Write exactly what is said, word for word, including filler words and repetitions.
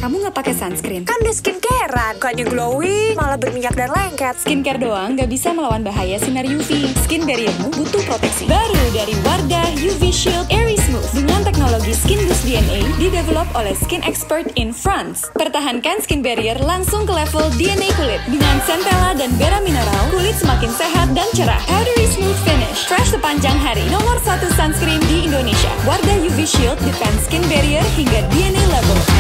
kamu nggak pakai sunscreen? Kan udah skincarean, bukannya glowing, malah berminyak dan lengket. Skincare doang nggak bisa melawan bahaya sinar U V. Skin barriermu butuh proteksi. Baru dari Wardah U V Shield Airy Smooth dengan teknologi Skin Boost D N A didevelop oleh skin expert in France. Pertahankan skin barrier langsung ke level D N A kulit. Dengan centella dan beta mineral, kulit semakin sehat dan cerah. Powdery smooth finish, fresh sepanjang hari. Nomor satu sunscreen di Indonesia. Wardah U V Shield defense skin barrier hingga D N A level.